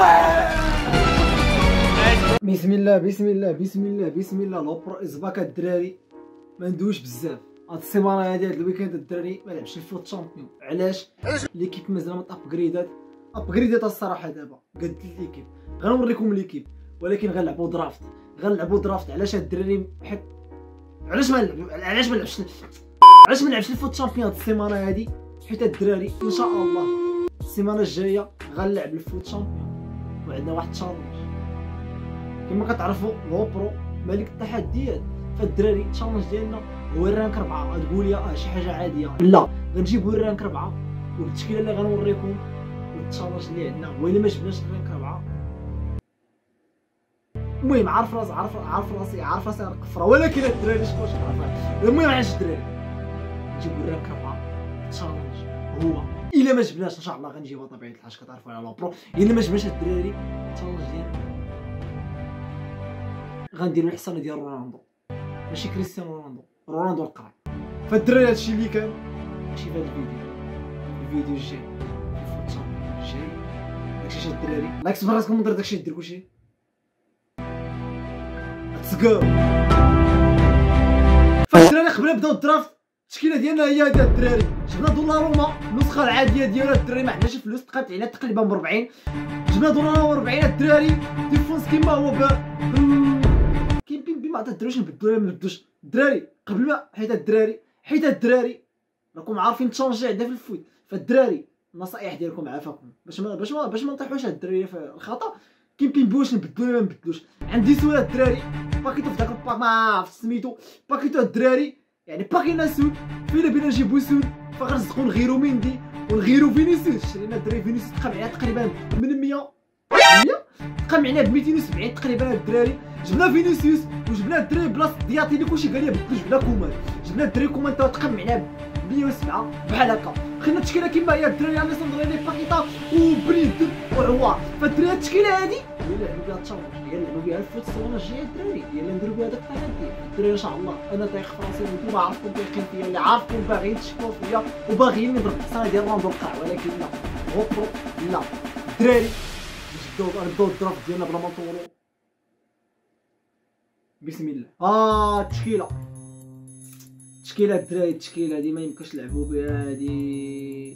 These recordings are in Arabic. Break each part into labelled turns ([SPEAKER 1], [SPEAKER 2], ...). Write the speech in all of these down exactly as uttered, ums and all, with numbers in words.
[SPEAKER 1] بسم الله بسم الله بسم الله بسم الله لوبرو ازباك الدراري. ما ندويش بزاف هاد السيمانه هادي، هاد الويكاند الدراري ما لعبش الفوت شامبيون. علاش؟ ليكيب مازال ما ابغريدات ابغريدات الصراحه. دابا قد ليكيب غنوريكم ليكيب، ولكن غنلعبوا درافت غنلعبوا درافت. علاش هاد الدراري حيت علاش ما نلعب علاش ما نلعبش علاش ما نلعبش الفوت شامبيون هاد السيمانه هادي؟ حيت هاد الدراري ان شاء الله السيمانه الجايه غنلعب الفوت شامبيون وعندنا واحد التشالنج. كما كتعرفوا لوبرو ملك التحديات، فالدراري التشالنج ديالنا هو الرانك أربعة. تقول لي اه شي حاجه عاديه، لا غنجيبوا الرانك أربعة وبالتشكيله اللي غنوريكم والتشالنج اللي عندنا. وإلا ما جبناش الرانك أربعة المهم عارف راسي عارف عارف راسي عارف راسي نقفره، ولكن الدراري شكون عارفها. المهم علاش الدراري نجيبوا الرانك أربعة التشالنج هو الا ما جبناش ان شاء الله غنجيبها طبيعه الحال كتعرفوا على لوبرو. الا ما جبناش الدراري التشالنج ديالنا غنديرو الحصانه ديال رونالدو، ماشي كريستيانو رونالدو، رونالدو القرع. فالدراري هادشي اللي كان ماشي في هاد الفيديو. الفيديو الجاي الفوت شامبيون الجاي داكشي شاد الدراري. لايك براسكم ندير داكشي دير كلشي. ليتس جو. فالدراري قبل نبداو الدرافت التشكيله ديالنا هي هادي الدراري. جبنا دوناروما النسخه العاديه ديالها الدراري، ما عندناش الفلوس، تقات علينا تقريبا ب أربعين. جبنا دوناروما أربعين الدراري. ديفونس كيما هو بار كاين بين بين ما تدروش نبدلو ولا ما نبدلوش الدراري قبل ما. حيت الدراري حيت الدراري راكم عارفين التشالنج عندنا في الفوت. فالدراري النصائح ديالكم عافاكم باش ما باش ما باش ما نطيحوش هاد الدراري في الخطا. كاين بين بواش نبدلو ولا ما نبدلوش. عندي سؤال الدراري، باكيتو في داك الباك ما عرفت سميتو باكيتو الدراري، يعني باقي لنا سود فينا بينا نجيبو سود. فغنصدقو نغيرو ميندي ونغيرو فينيسيوس. شرينا الدراري فينيسيوس تقام عليها تقريبا ثمنمية مية، تقام عليها ب ميتين وسبعين تقريبا الدراري. جبنا فينيسيوس وجبنا الدراري بلاصه دياتي اللي كلشي قال لي بدلو. جبنا كومان جبنا الدراري كومان تقام عليها ب مية وسبعة بحال هكا. خلينا التشكيله كيما هي الدراري. اليساندريني باكيتا وبريد وعوار. فالدراري التشكيله هادي هي اللي لعبوا بها التشالنج، هي اللي لعبوا بها الفوت السيمانه الجايه الدراري، هي اللي نديرو بها داك التحدي الدراري ان شاء الله. انا طايق فرنسي وانتوما عارفكم طايقين فيا، اللي عارفكم باغيين تشكوا فيا وباغيين نضرب الحصانه ديال رونالدو القاع، ولكن لا غوبرو لا. الدراري نبداو نبداو الدرافت ديالنا بلا ما نطولو. بسم الله. اه التشكيله التشكيله الدراري التشكيله هادي ما يمكنش نلعبوا بها هادي.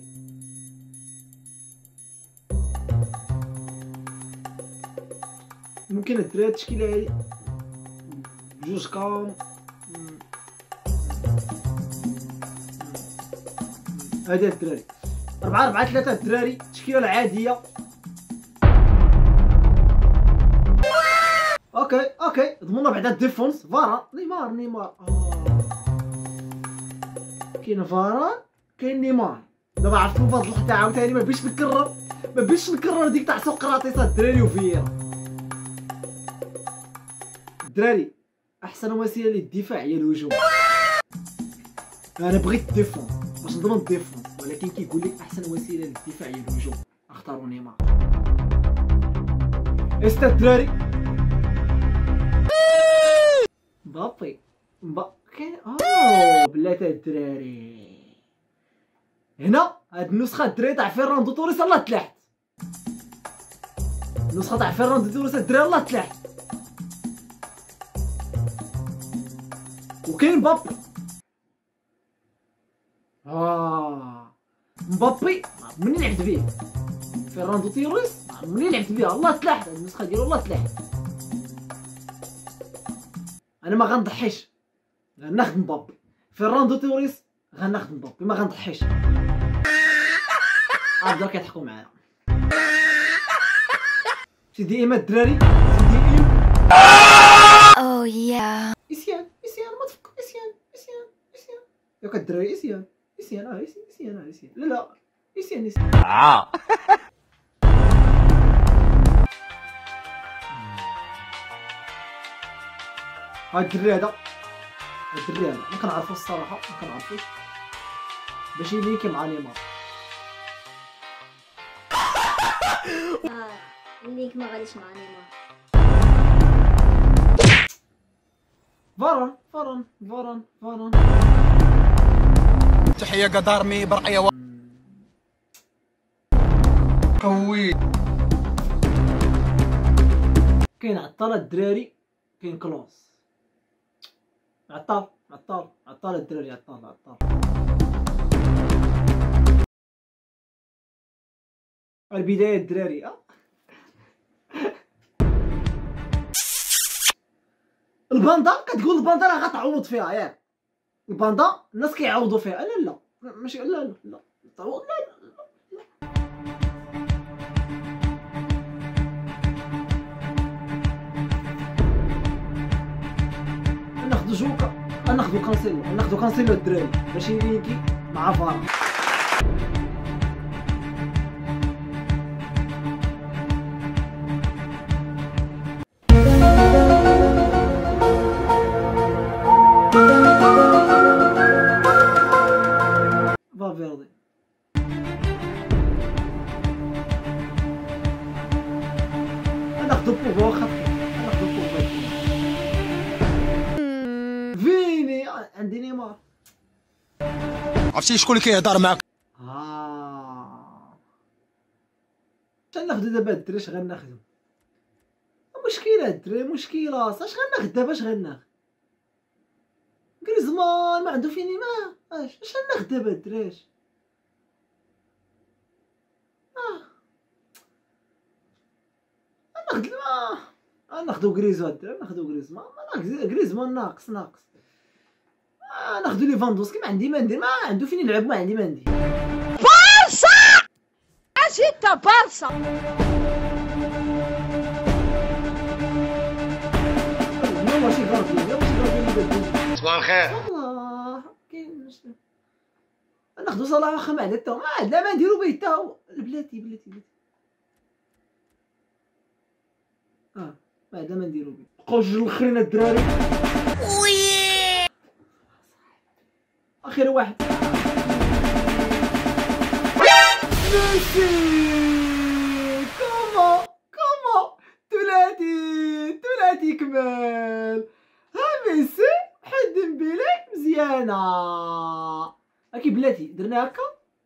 [SPEAKER 1] ممكن الدراري التشكيله هادي بجوج كام هادي الدراري أربعة أربعة ثلاثة الدراري. التشكيله العاديه. اوكي اوكي ضمننا بعدا الديفونس. فاران نيمار نيمار آه. كاين فاران كاين نيمار. دابا عرفتو فهاد اللقطه عاوتاني ما بيش نكرر ما بيش نكرر ديك تاع سقراطيس الدراري وفييرا. الدراري احسن وسيله للدفاع هي الهجوم. انا بغيت الديفونس باش نضمن الديفونس، ولكن كيقول لك احسن وسيله للدفاع هي الهجوم. اختاروا نيمار. استا الدراري مبابي مبا كاين اوه بلاتي الدراري. هنا هاد النسخه الدراري تاع فيراندو توريس الله تلاحت. النسخه تاع فيراندو توريس الدراري الله تلاحت. وكاين مبابي. اه مبابي منين لعبت بيه. فيراندو توريس منين لعبت بيه الله تلاحت. النسخه ديالو الله تلاحت. انا ما غنضحيش غناخد مبابي. فيراندو توريس غناخد مبابي ما غنضحيش. عاد كيضحكوا معايا سيدي ايما الدراري. سيدي ايما او يا اسيان اسيان ما تفكر. اسيان اسيان اسيان ياك الدراري. اسيان اسيان اه اسيان اه اسيان لا لا اسيان اسيان اه هاد الدري هذا هاد الدري هذا ما كنعرفوش الصراحه ما كنعرفوش باش يليكي مع نيمار.
[SPEAKER 2] اه ليك ما غاديش مع نيمار.
[SPEAKER 1] فاران فاران فاران فاران
[SPEAKER 3] تحيه قدارمي برعيه قوي.
[SPEAKER 1] كاين عطال الدراري، كاين كلوز. عطال عطال عطال الدراري، عطال عطال. البداية الدراري. اه الباندا كتقول الباندا راه غتعوض فيها ياك. الباندا الناس كيعوضوا فيها. لا لا ماشي. لا لا لا تعوض. لا لا ناخدو جوكا، ناخدو كانسيلو، ناخدو كانسيلو الدراري باش يلينكي مع فارا. فالفيردي ناخدو بوغبا واخا ناخدو بوغبا. فيني عندي نيمار.
[SPEAKER 3] عرفتي شكون اللي كيهضر معاك؟
[SPEAKER 1] اه شنو ناخدو دابا الدراري؟ اش غناخدو؟ مشكلة الدراري مشكلة. اش غناخد دابا؟ اش غناخد؟ غريزمان ما عنده فيني ما اش اش غناخد دابا الدراري؟ اه ناخد ما ناخدو غريزمان الدراري، ناخدو غريزمان. غريزمان ناقص ناقص. آه ناخدو ليفاندوسكي. ما عندي ما ندير، ما عنده فين يلعب، ما عندي ما ندير.
[SPEAKER 4] بارسا اش انت بارسا؟
[SPEAKER 1] لا ماشي غلط، لا ماشي غلط.
[SPEAKER 3] صباح الخير.
[SPEAKER 1] والله كاين مشكل. ناخدو صلاح واخا ما عندنا حتى ما عندنا ما نديرو به حتى هو. بلاتي بلاتي بلاتي. اه ما عندنا ما نديرو به. بقاو جوج الاخرين الدراري. اخر واحد ميسي. كومو كومو ثلاثي ثلاثي كمال. ها ميسي بحال ديمبيلي مزيانه. هاكي بلاتي درنا هكا.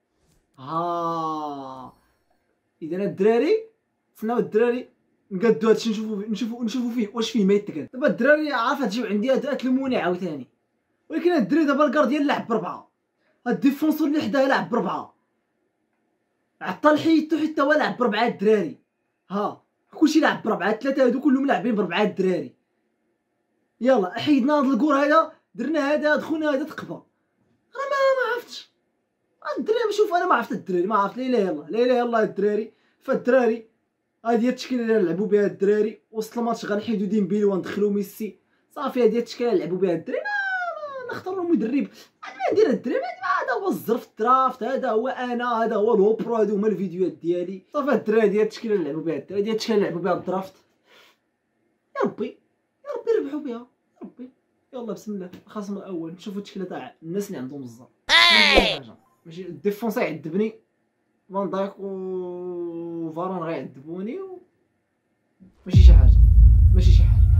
[SPEAKER 1] ها اذا الدراري تسناو الدراري نقادو هادشي نشوفو نشوفو نشوفو فيه واش فيه ما يتقاد. دابا الدراري عارفه تجيو عندي تلموني عاوتاني، ولكن هاد الدراري دابا الكارديان لعب بربعه، هاد الديفونسور اللي حداه لعب بربعه، عطال حيدتو حتى هو لعب بربعه الدراري. ها كلشي لعب بربعه، الثلاثه هادو كلهم لاعبين بربعه الدراري. يلا حيدنا هاد الكور هذا، درنا هذا، دخلنا هذا تقبى. انا ما ما عرفتش الدراري. شوف انا ما عرفت الدراري، ما عرفت. لا اله الا الله لا اله الا الله الدراري. فالدراري هادي هي التشكيله اللي نلعبوا بها الدراري. وسط الماتش غنحيدو ديمبيلي وندخلو ميسي صافي. هادي هي التشكيله اللي نلعبوا بها الدراري. نختار المدرب. انا ما ندير الدراري، هذا هو الزرف الدرافت، هذا هو انا، هذا هو الهوبرو، هادو هما الفيديوهات ديالي صافي. الدراري هادي هي التشكيله اللي نلعبوا بها الدراري، هادي هي التشكيله اللي نلعبوا بها الدرافت. يا ربي يا ربي ربحوا بها يا ربي. يلا بسم الله. الخصم الاول نشوفوا التشكيله تاع الناس اللي عندهم الزر. ماشي الديفونس يعذبني، فان دايك و فاران غيعذبوني و... ماشي شي حاجه ماشي شي حاجه.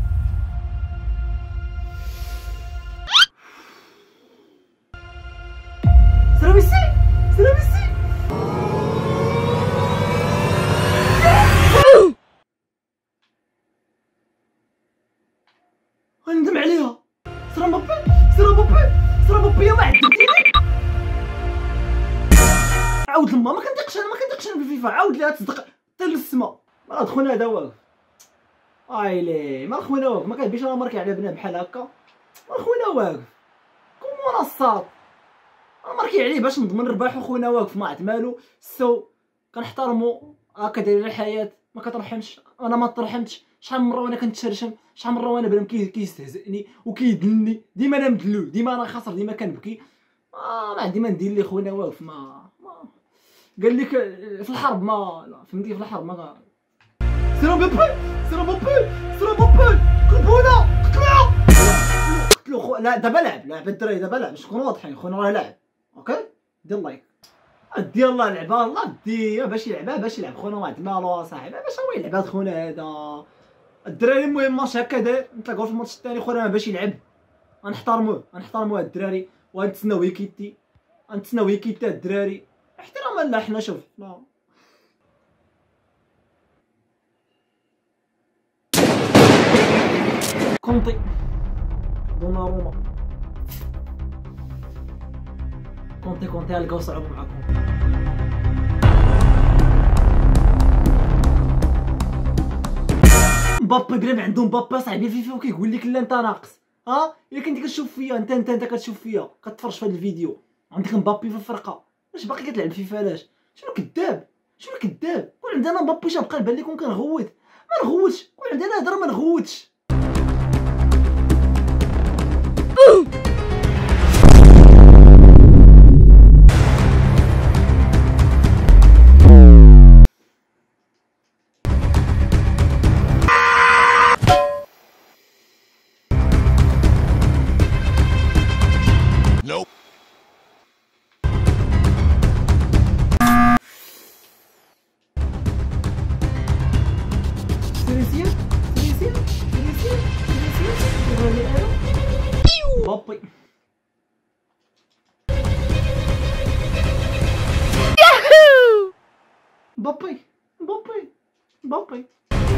[SPEAKER 1] سلام ميسي سلام ميسي. غندم عليها. سلام بابي سلام بابي سلام بابي ما عذبتيني. عاود لما ما كنديقش انا ما كنديقش انا في الفيفا. عاود ليها تصدق طير للسما. راه خونا هذا واقف. ايلي ما خونا واقف، ما كيبيش انا ماركي على بنا بحال هكا. ما خونا واقف كومو نصاب. انا ماركي عليه باش نضمن رباح. وخونا واقف ما عرفت مالو. سو كنحترمو هكا داير الحياه ما كترحمش. انا ما ترحمتش. شحال من مره وانا كنتشرشم، شحال من مره وانا بنادم كيستهزئني وكيدلني. ديما انا مدلول، ديما انا خاسر، ديما كنبكي. آه ما عندي ما ندير ليه. خونا واقف ما ما قال لك في الحرب ما لا فهمتي. في الحرب ما سيرو بابي سيرو بابي سيرو بابي قلبونا قتلوه قتلو خو. لا دابا لعب لعب الدراري دابا لعب باش نكونوا واضحين. خونا راه لاعب اوكي. دير لايك دير الله لعبها الله ديها باش يلعبها باش يلعب. خونا واحد مالو صاحبي باش هو يلعب هاد خونا هذا الدراري. المهم ماتش هكا داير. نتلاقاو في الماتش الثاني. خونا باش يلعب غنحترموه غنحترموا هاد الدراري وغنتسناو يكيتي. غنتسناو يكيتي الدراري احتراما لا. حنا شوف كونتي، دوناروما. كونتي كونتي لقاو صعوبة مع كونتي. مبابي بلا ما عنده مبابي صاحبي فيفا وكيقول لك لا انت ناقص. ها الا كنتي كتشوف فيا انت انت انت كتشوف فيا كتفرج في هذا الفيديو عندك مبابي في الفرقه، واش باقي كتلعب فيفا؟ علاش؟ شنو كذاب؟ شنو كذاب؟ كون عندنا مبابي شنو بقى نبان لكم كنغوت؟ ما نغوتش. كون عندنا هضره ما نغوتش.
[SPEAKER 3] Nope.
[SPEAKER 1] سيريسيا سيريسيا سيريسيا سيريسيا مبابي. مبابي مبابي مبابي.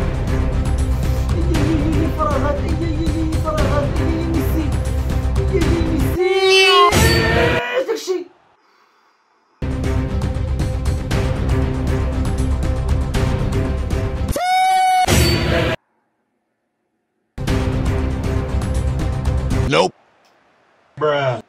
[SPEAKER 1] اي فراغات، اي فراغات، اي ميسي، اي ميسي. داكشي
[SPEAKER 3] Nope. Bruh.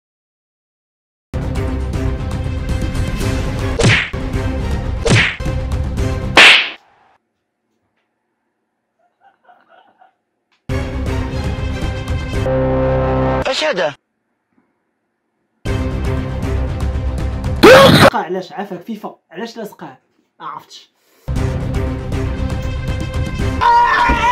[SPEAKER 3] ايش هذا؟
[SPEAKER 1] علاش عافاك فيفا؟ علاش لاصقاه؟ ما عرفتش.